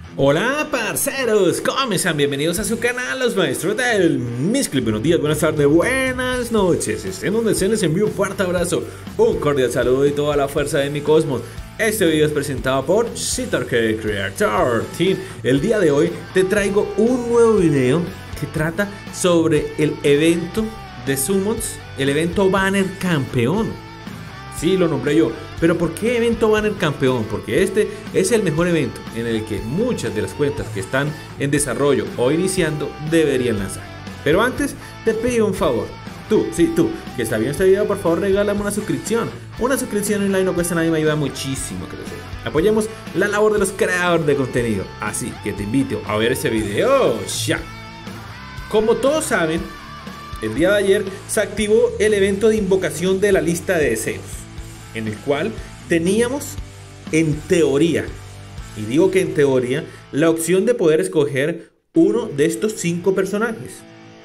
Hola parceros, ¿cómo están? Bienvenidos a su canal, los maestros del Misclip. Buenos días, buenas tardes, buenas noches. Estén donde estén, les envío un fuerte abrazo, un cordial saludo y toda la fuerza de mi cosmos. Este video es presentado por Shitarke Creator Team. El día de hoy te traigo un nuevo video que trata sobre el evento de Summons, el evento Banner Campeón. Sí, lo nombré yo. Pero ¿por qué evento Banner Campeón? Porque este es el mejor evento en el que muchas de las cuentas que están en desarrollo o iniciando deberían lanzar. Pero antes te pido un favor. Tú, que está viendo este video, por favor regálame una suscripción. Una suscripción online no cuesta nada y me ayuda muchísimo a crecer. Apoyemos la labor de los creadores de contenido. Así que te invito a ver este video ya. Como todos saben, el día de ayer se activó el evento de invocación de la lista de deseos, en el cual teníamos en teoría, y digo que en teoría, la opción de poder escoger uno de estos 5 personajes.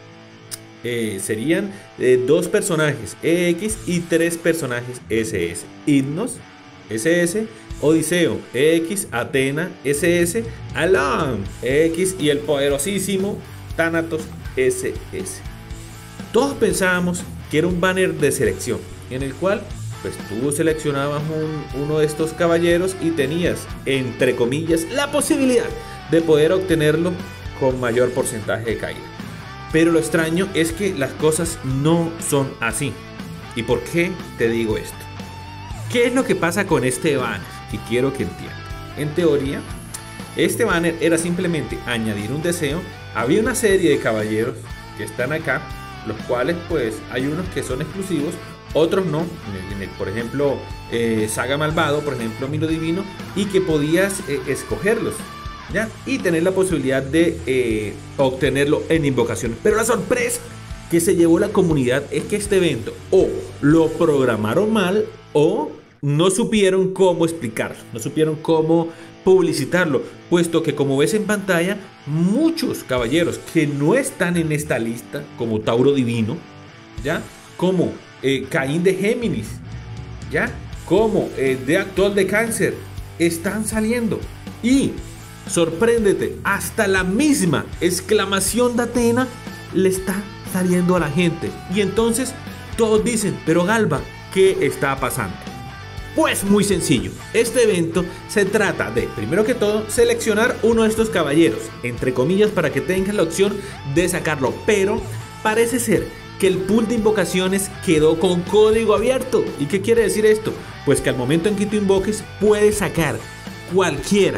Serían 2 personajes EX y 3 personajes SS. Himnos SS, Odiseo EX, Athena SS, Alam EX y el poderosísimo Thanatos SS. Todos pensábamos que era un banner de selección, en el cual pues tú seleccionabas uno de estos caballeros y tenías, entre comillas, la posibilidad de poder obtenerlo con mayor porcentaje de caída. Pero lo extraño es que las cosas no son así. ¿Y por qué te digo esto? ¿Qué es lo que pasa con este banner? Que quiero que entiendas. En teoría, este banner era simplemente añadir un deseo. Había una serie de caballeros que están acá, los cuales pues hay unos que son exclusivos, otros no, por ejemplo Saga Malvado, por ejemplo Milo Divino, y que podías escogerlos, ¿ya? Y tener la posibilidad de obtenerlo en invocación. Pero la sorpresa que se llevó la comunidad es que este evento o lo programaron mal o no supieron cómo explicarlo, no supieron cómo publicitarlo, puesto que, como ves en pantalla, muchos caballeros que no están en esta lista, como Tauro Divino, ¿ya? Como Caín de Géminis, ¿ya? Como Deactor de Cáncer, están saliendo. Y sorpréndete, hasta la misma exclamación de Athena le está saliendo a la gente. Y entonces todos dicen, pero Galba, ¿qué está pasando? Pues muy sencillo, este evento se trata de, primero que todo, seleccionar uno de estos caballeros, entre comillas, para que tengas la opción de sacarlo. Pero parece ser que el pool de invocaciones quedó con código abierto. ¿Y qué quiere decir esto? Pues que al momento en que tú invoques, puedes sacar cualquiera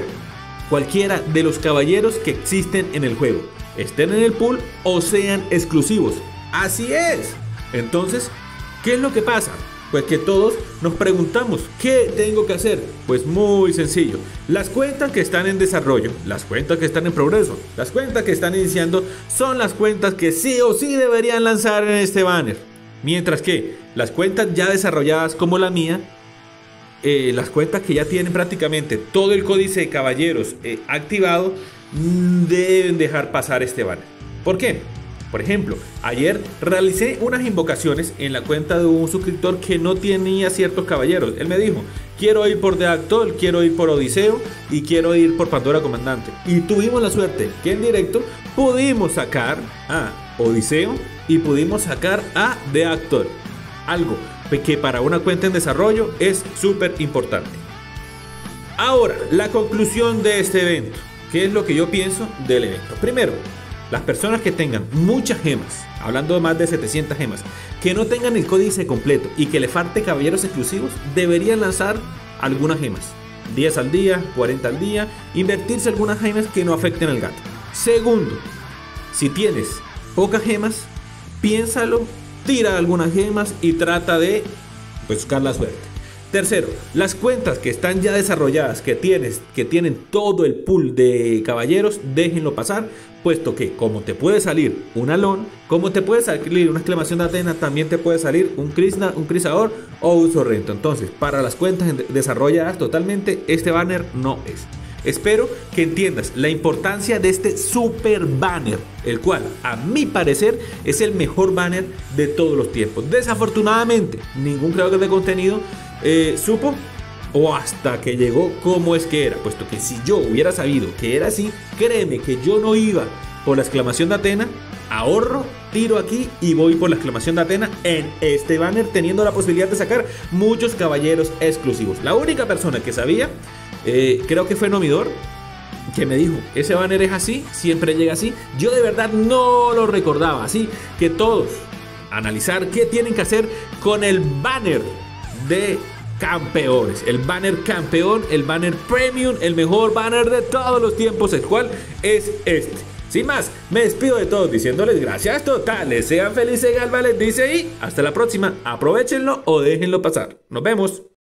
de los caballeros que existen en el juego, estén en el pool o sean exclusivos. Así es. Entonces, ¿qué es lo que pasa? Pues que todos nos preguntamos, ¿qué tengo que hacer? Pues muy sencillo. Las cuentas que están en desarrollo, las cuentas que están en progreso, las cuentas que están iniciando, son las cuentas que sí o sí deberían lanzar en este banner. Mientras que las cuentas ya desarrolladas como la mía, las cuentas que ya tienen prácticamente todo el códice de caballeros activado, deben dejar pasar este banner. ¿Por qué? Por ejemplo, ayer realicé unas invocaciones en la cuenta de un suscriptor que no tenía ciertos caballeros. Él me dijo, quiero ir por Deactor, quiero ir por Odiseo y quiero ir por Pandora Comandante. Y tuvimos la suerte que en directo pudimos sacar a Odiseo y pudimos sacar a Deactor. Algo que para una cuenta en desarrollo es súper importante. Ahora, la conclusión de este evento. ¿Qué es lo que yo pienso del evento? Primero, las personas que tengan muchas gemas, hablando de más de 700 gemas, que no tengan el códice completo y que le falte caballeros exclusivos, deberían lanzar algunas gemas. 10 al día, 40 al día, invertirse algunas gemas que no afecten al gato. Segundo, si tienes pocas gemas, piénsalo, tira algunas gemas y trata de buscar la suerte. Tercero, las cuentas que están ya desarrolladas, que tienen todo el pool de caballeros, déjenlo pasar, puesto que como te puede salir un Alon, como te puede salir una exclamación de Athena, también te puede salir un Krishna, un Crisador o un Sorrento. Entonces, para las cuentas desarrolladas totalmente, este banner no es. Espero que entiendas la importancia de este super banner, el cual a mi parecer es el mejor banner de todos los tiempos. Desafortunadamente, ningún creador de contenido supo o hasta que llegó cómo es que era, puesto que si yo hubiera sabido que era así, créeme que yo no iba por la exclamación de Athena, ahorro, tiro aquí y voy por la exclamación de Athena en este banner, teniendo la posibilidad de sacar muchos caballeros exclusivos. La única persona que sabía, creo que fue Nomidor, que me dijo, ese banner es así, siempre llega así. Yo de verdad no lo recordaba, así que todos analizar qué tienen que hacer con el banner de campeones, el banner campeón, el banner premium, el mejor banner de todos los tiempos, el cual es este. Sin más, me despido de todos diciéndoles gracias totales, sean felices, Galva les dice y hasta la próxima, aprovechenlo o déjenlo pasar. Nos vemos.